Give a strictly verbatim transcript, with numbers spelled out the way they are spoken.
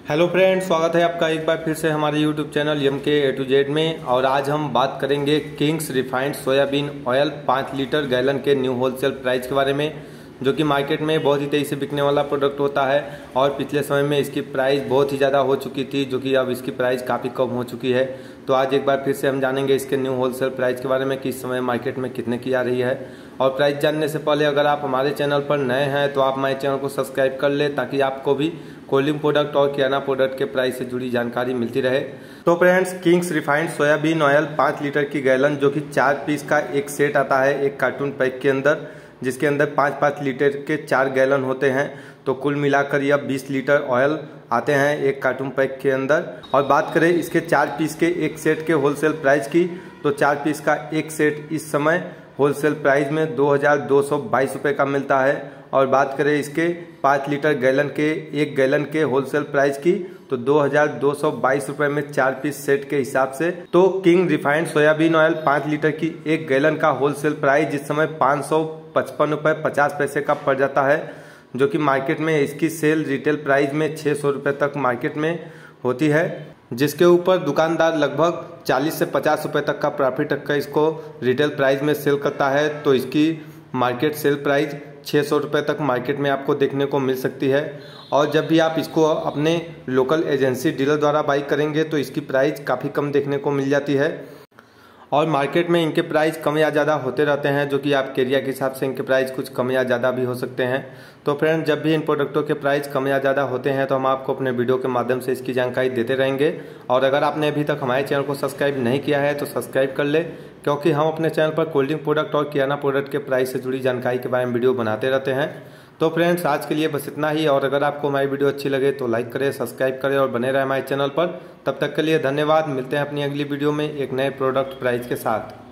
Hello friends, स्वागत है आपका एक बार फिर से हमारे यूट्यूब चैनल एम के ए टू जेड में। और आज हम बात करेंगे किंग्स रिफाइंड सोयाबीन ऑयल पाँच लीटर गैलन के न्यू होलसेल प्राइस के बारे में, जो कि मार्केट में बहुत ही तेज़ी से बिकने वाला प्रोडक्ट होता है। और पिछले समय में इसकी प्राइस बहुत ही ज़्यादा हो चुकी थी, जो कि अब इसकी प्राइस काफ़ी कम हो चुकी है। तो आज एक बार फिर से हम जानेंगे इसके न्यू होलसेल प्राइस के बारे में कि इस समय मार्केट में कितने की आ रही है। और प्राइस जानने से पहले अगर आप हमारे चैनल पर नए हैं तो आप हमारे चैनल को सब्सक्राइब कर ले, ताकि आपको भी कोल्ड प्रोडक्ट और किराना प्रोडक्ट के प्राइस से जुड़ी जानकारी मिलती रहे। तो friends, Kings refined soybean oil पाँच लीटर की गैलन, जो कि चार पीस का एक सेट आता है एक कार्टून पैक के अंदर, जिसके अंदर पाँच पाँच लीटर के चार गैलन होते हैं। तो कुल मिलाकर यह बीस लीटर ऑयल आते हैं एक कार्टून पैक के अंदर। और बात करें इसके चार पीस के एक सेट के होलसेल प्राइस की, तो चार पीस का एक सेट इस समय होलसेल प्राइस में दो हज़ार दो सौ बाईस रुपये का मिलता है। और बात करें इसके पाँच लीटर गैलन के एक गैलन के होलसेल प्राइस की, तो दो हज़ार दो सौ बाईस रुपये में चार पीस सेट के हिसाब से। तो किंग रिफाइंड सोयाबीन ऑयल पाँच लीटर की एक गैलन का होलसेल प्राइस इस समय पाँच सौ पचपन रुपये पचास पैसे का पड़ जाता है, जो कि मार्केट में इसकी सेल रिटेल प्राइस में छः सौ रुपये तक मार्केट में होती है, जिसके ऊपर दुकानदार लगभग चालीस से पचास रुपये तक का प्रॉफिट तक का इसको रिटेल प्राइस में सेल करता है। तो इसकी मार्केट सेल प्राइस छः सौ रुपये तक मार्केट में आपको देखने को मिल सकती है। और जब भी आप इसको अपने लोकल एजेंसी डीलर द्वारा बाई करेंगे तो इसकी प्राइस काफ़ी कम देखने को मिल जाती है। और मार्केट में इनके प्राइस कम या ज़्यादा होते रहते हैं, जो कि आपके एरिया के हिसाब से इनके प्राइस कुछ कम या ज़्यादा भी हो सकते हैं। तो फ्रेंड, जब भी इन प्रोडक्टों के प्राइस कम या ज़्यादा होते हैं तो हम आपको अपने वीडियो के माध्यम से इसकी जानकारी देते रहेंगे। और अगर आपने अभी तक हमारे चैनल को सब्सक्राइब नहीं किया है तो सब्सक्राइब कर ले, क्योंकि हम अपने चैनल पर कोल्ड ड्रिंक प्रोडक्ट और किराना प्रोडक्ट के प्राइस से जुड़ी जानकारी के बारे में वीडियो बनाते रहते हैं। तो फ्रेंड्स, आज के लिए बस इतना ही। और अगर आपको हमारी वीडियो अच्छी लगे तो लाइक करें, सब्सक्राइब करें और बने रहें हमारे चैनल पर। तब तक के लिए धन्यवाद। मिलते हैं अपनी अगली वीडियो में एक नए प्रोडक्ट प्राइस के साथ।